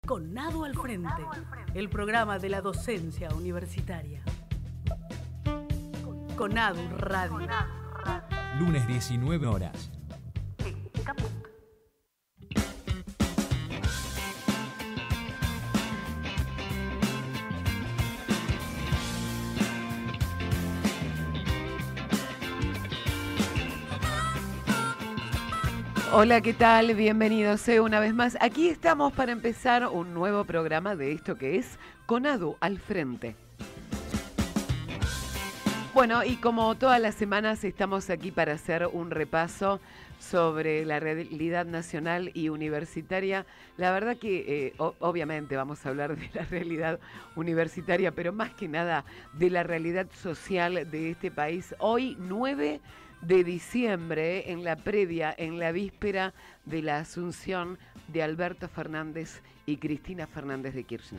Conadu al Frente, el programa de la docencia universitaria. Conadu Radio. Lunes 19 horas. Hola, ¿qué tal? Bienvenidos una vez más. Aquí estamos para empezar un nuevo programa de esto que es Conadu al Frente. Bueno, y como todas las semanas estamos aquí para hacer un repaso sobre la realidad nacional y universitaria. La verdad que obviamente vamos a hablar de la realidad universitaria, pero más que nada de la realidad social de este país. Hoy 9 de diciembre, en la previa, en la víspera de la asunción de Alberto Fernández y Cristina Fernández de Kirchner.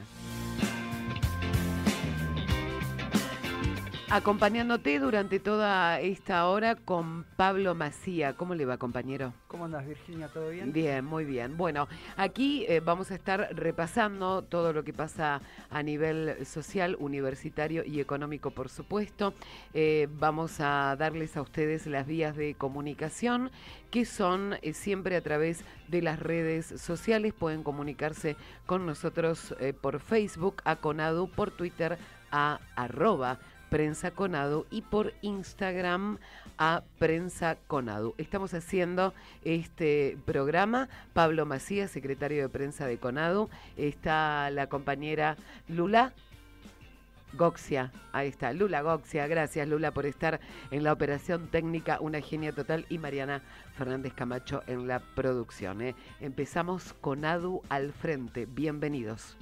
Acompañándote durante toda esta hora con Pablo Macía. ¿Cómo le va, compañero? ¿Cómo andás, Virginia? ¿Todo bien? Bien, muy bien. Bueno, aquí vamos a estar repasando todo lo que pasa a nivel social, universitario y económico, por supuesto. Vamos a darles a ustedes las vías de comunicación, que son siempre a través de las redes sociales. Pueden comunicarse con nosotros por Facebook, a Conadu, por Twitter, a @Prensa Conadu y por Instagram a Prensa Conadu. Estamos haciendo este programa. Pablo Macías, secretario de prensa de Conadu. Está la compañera Lula Goxia. Ahí está, Lula Goxia. Gracias, Lula, por estar en la operación técnica, una genia total. Y Mariana Fernández Camacho en la producción. Empezamos Conadu al Frente. Bienvenidos.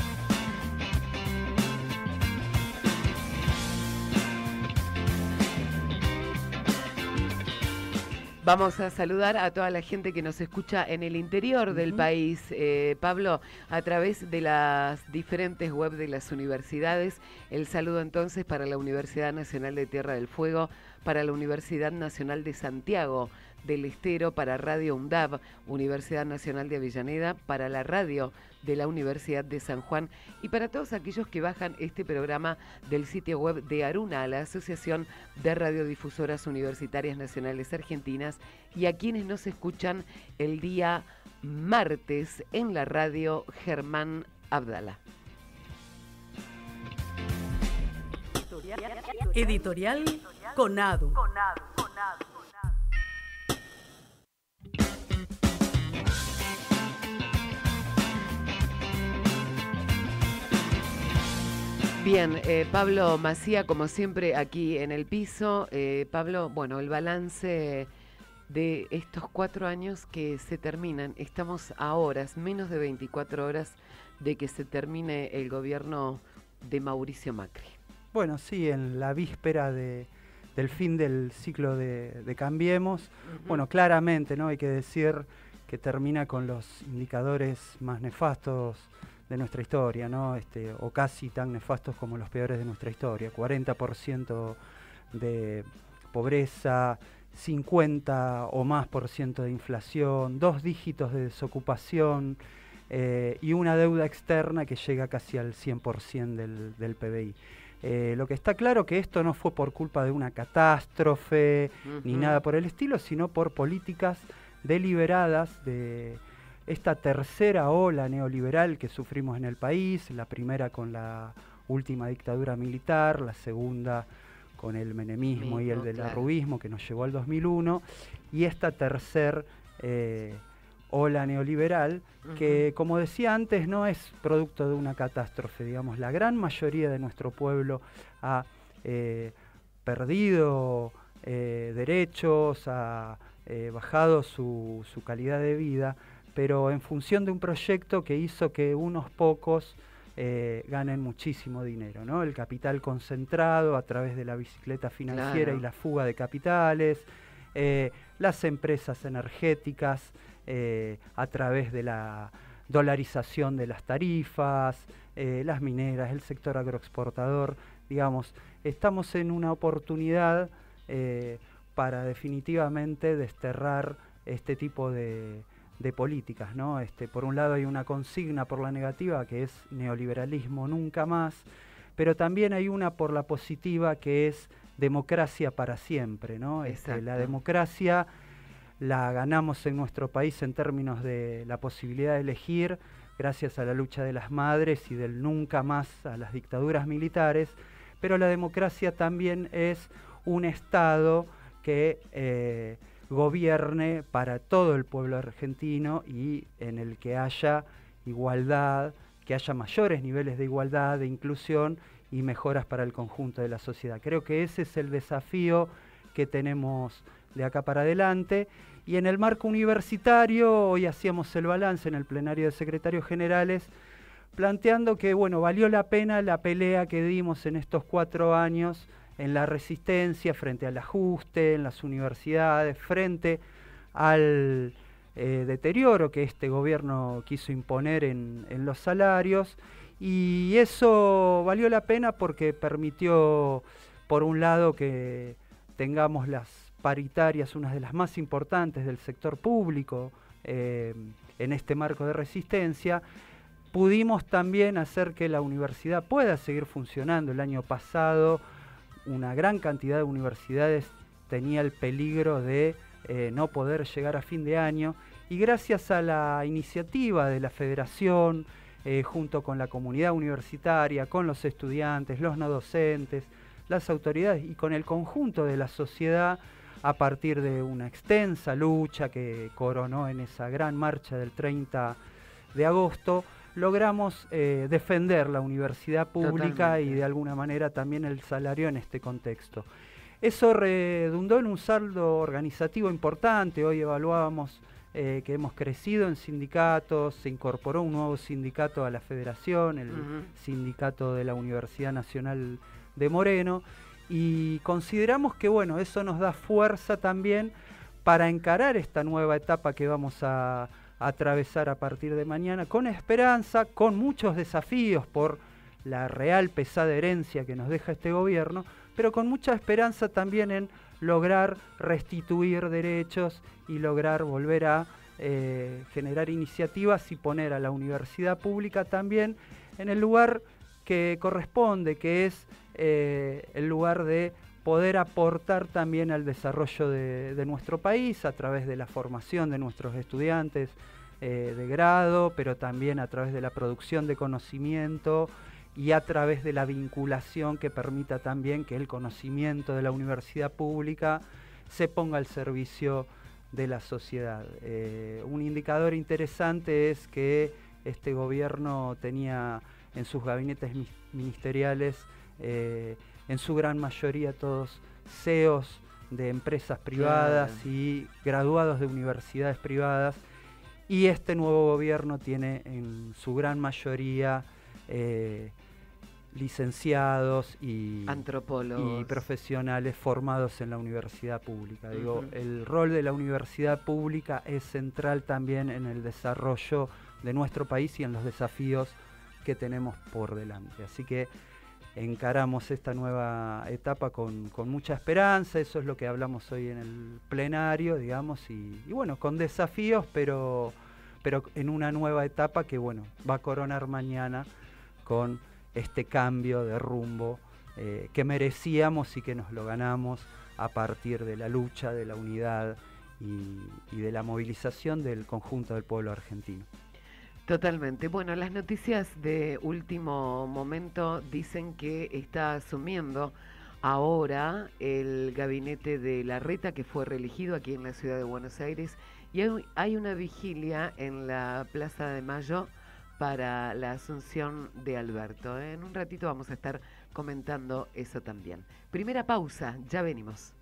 Vamos a saludar a toda la gente que nos escucha en el interior del país, Pablo, a través de las diferentes webs de las universidades. El saludo entonces para la Universidad Nacional de Tierra del Fuego, para la Universidad Nacional de Santiago del Estero, para Radio UNDAV, Universidad Nacional de Avellaneda, para la radio de la Universidad de San Juan y para todos aquellos que bajan este programa del sitio web de ARUNA, la Asociación de Radiodifusoras Universitarias Nacionales Argentinas, y a quienes nos escuchan el día martes en la radio Germán Abdala. Editorial Conadu. Bien, Pablo Macía, como siempre, aquí en el piso. Pablo, bueno, el balance de estos 4 años que se terminan. Estamos a horas, menos de 24 horas, de que se termine el gobierno de Mauricio Macri. Bueno, sí, en la víspera del fin del ciclo de Cambiemos. Bueno, claramente, ¿no? Hay que decir que termina con los indicadores más nefastos de nuestra historia, ¿no? O casi tan nefastos como los peores de nuestra historia. 40% de pobreza, 50 o más por ciento de inflación, 2 dígitos de desocupación y una deuda externa que llega casi al 100% del PBI. Lo que está claro que esto no fue por culpa de una catástrofe ni nada por el estilo, sino por políticas deliberadas de esta tercera ola neoliberal que sufrimos en el país, la primera con la última dictadura militar, la segunda con el menemismo y el del arruismo que nos llevó al 2001, y esta tercera ola neoliberal que, como decía antes, no es producto de una catástrofe. Digamos, la gran mayoría de nuestro pueblo ha perdido derechos, ha bajado su calidad de vida, pero en función de un proyecto que hizo que unos pocos ganen muchísimo dinero, ¿no? El capital concentrado a través de la bicicleta financiera y la fuga de capitales, las empresas energéticas a través de la dolarización de las tarifas, las mineras, el sector agroexportador. Digamos, estamos en una oportunidad para definitivamente desterrar este tipo de de políticas, ¿no? Por un lado hay una consigna por la negativa que es neoliberalismo nunca más, pero también hay una por la positiva que es democracia para siempre, ¿no? La democracia la ganamos en nuestro país en términos de la posibilidad de elegir, gracias a la lucha de las madres y del nunca más a las dictaduras militares, pero la democracia también es un Estado que gobierne para todo el pueblo argentino y en el que haya igualdad, que haya mayores niveles de igualdad, de inclusión y mejoras para el conjunto de la sociedad. Creo que ese es el desafío que tenemos de acá para adelante. Y en el marco universitario, hoy hacíamos el balance en el plenario de secretarios generales, planteando que, bueno, valió la pena la pelea que dimos en estos 4 años en la resistencia frente al ajuste en las universidades, frente al deterioro que este gobierno quiso imponer en los salarios, y eso valió la pena porque permitió, por un lado, que tengamos las paritarias, una de las más importantes del sector público en este marco de resistencia. Pudimos también hacer que la universidad pueda seguir funcionando. El año pasado una gran cantidad de universidades tenía el peligro de no poder llegar a fin de año, y gracias a la iniciativa de la Federación, junto con la comunidad universitaria, con los estudiantes, los no docentes, las autoridades y con el conjunto de la sociedad, a partir de una extensa lucha que coronó en esa gran marcha del 30 de agosto, logramos defender la universidad pública. Totalmente. Y de alguna manera también el salario en este contexto. Eso redundó en un saldo organizativo importante. Hoy evaluábamos que hemos crecido en sindicatos, se incorporó un nuevo sindicato a la Federación, el Sindicato de la Universidad Nacional de Moreno, y consideramos que, bueno, eso nos da fuerza también para encarar esta nueva etapa que vamos a atravesar a partir de mañana, con esperanza, con muchos desafíos por la real pesada herencia que nos deja este gobierno, pero con mucha esperanza también en lograr restituir derechos y lograr volver a generar iniciativas y poner a la universidad pública también en el lugar que corresponde, que es el lugar de poder aportar también al desarrollo de nuestro país a través de la formación de nuestros estudiantes de grado, pero también a través de la producción de conocimiento y a través de la vinculación que permita también que el conocimiento de la universidad pública se ponga al servicio de la sociedad. Un indicador interesante es que este gobierno tenía en sus gabinetes ministeriales en su gran mayoría todos CEOs de empresas privadas, claro, y graduados de universidades privadas, y este nuevo gobierno tiene en su gran mayoría licenciados y antropólogos y profesionales formados en la universidad pública. Digo, el rol de la universidad pública es central también en el desarrollo de nuestro país y en los desafíos que tenemos por delante. Así que encaramos esta nueva etapa con mucha esperanza. Eso es lo que hablamos hoy en el plenario, digamos, y bueno, con desafíos, pero en una nueva etapa que, bueno, va a coronar mañana con este cambio de rumbo que merecíamos y que nos lo ganamos a partir de la lucha, de la unidad y de la movilización del conjunto del pueblo argentino. Totalmente. Bueno, las noticias de último momento dicen que está asumiendo ahora el gabinete de Larreta, que fue reelegido aquí en la ciudad de Buenos Aires, y hay una vigilia en la Plaza de Mayo para la asunción de Alberto. En un ratito vamos a estar comentando eso también. Primera pausa, ya venimos.